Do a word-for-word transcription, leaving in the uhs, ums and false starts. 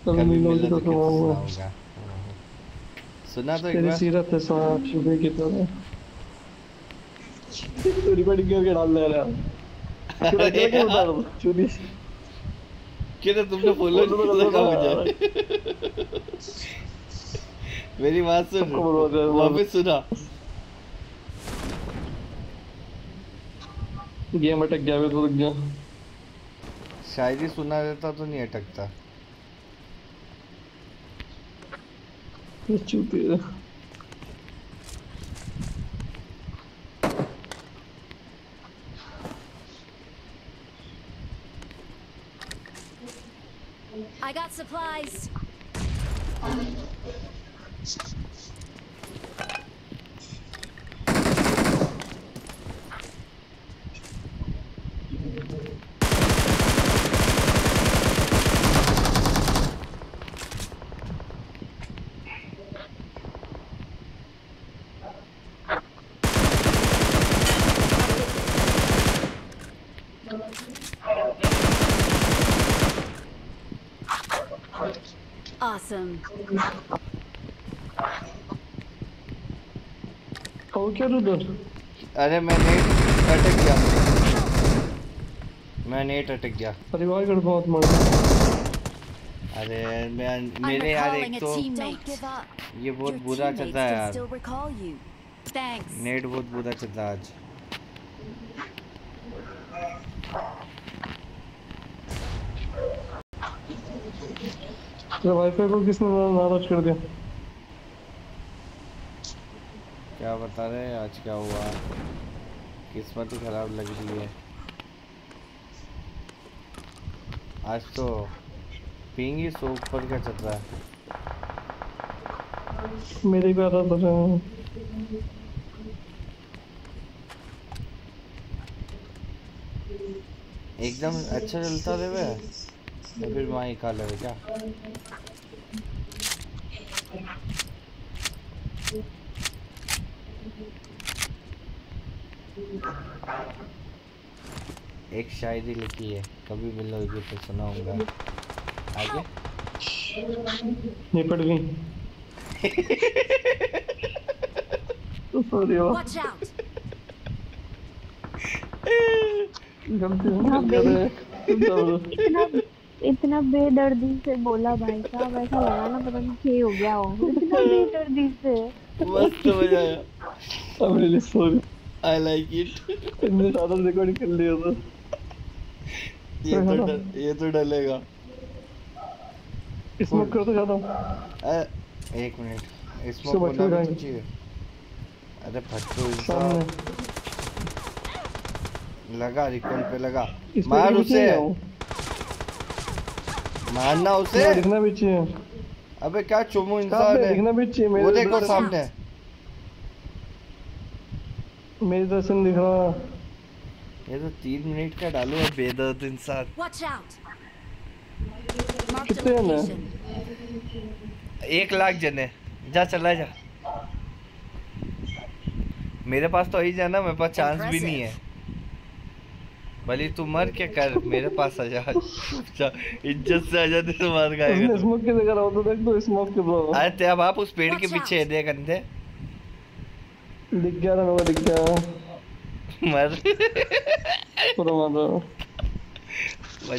कभी मिला तो सुनाऊंगा। सुना तो एक तेरी बार। सीरत है साहब शुरू की तरह। तो रिकॉर्डिंग करके डाल दे रहा फिर अरे अकेले क्यों बता यार, रहा हूँ चुनी क्यों ना तुमने फॉलो फॉलो तो नहीं कर दो रखा मुझे। ना मेरी बात सुन, सबको बोलवा दे वापस सुना। गेम अटक गया मैं तो रुक गया शायरी सुना देता तो नहीं अटकता। चुप I got supplies. Awesome. हो क्या उधर? अरे मैं नेट अटक गया, मैं नेट अटक गया। परिवार कर बहुत मार। अरे मैं मेरे यार एक तो ये बहुत बुरा चल रहा है यार, नेट बहुत बुरा चल रहा है आज। तो वाईफाई को किसने नाराज कर दिया? क्या बता रहे आज क्या हुआ, किस्मत ही खराब लग रही है आज तो। पिंग ही सौ ऊपर का चल रहा है। मेरे को आता था एकदम अच्छा चलता रे वे, या फिर वहाँ ही खा ले क्या? एक शायरी लिखी है, कभी मिलोगे तो सुनाऊंगा। आगे निपट गई। Sorry Watch out. गलती हो गई। इतना इतना बेदर्दी से बोला भाई साहब, ऐसा लगा ना पता नहीं क्या हो गया हो, इतना बेदर्दी से। मस्त मजा आया। I'm really sorry. I like it. इतने सारा रिकॉर्डिंग कर लिया था। ये तो डल, ये तो डलेगा। स्मोक कर तो जाता हूँ। एक मिनट, स्मोक होना भी चाहिए। अरे फट्टू इंसान लगा, रिकॉल पे लगा, मार उसे, मारना उसे। दिखना भी चाहिए। अबे क्या चुमू इंसान है, दिखना भी चाहिए। वो देखो सामने मेरी दर्शन दिख रहा। ये तो तीन मिनट का डालू है बेदर्द इंसान। कितने जने? एक लाख जने। जा चला जा, मेरे पास तो ही जाना, मेरे पास चांस भी नहीं है। भले तू मर के कर, मेरे पास आ जा। इज्जत से आ जा, तो मार खाएगा। स्मोक के जगह रहो तो देख दो स्मोक के ब्रो। अरे तेरा बाप उस पेड़ के पीछे है, देख अंधे। दिख गया ना, दिख गया। मर। पूरा मार।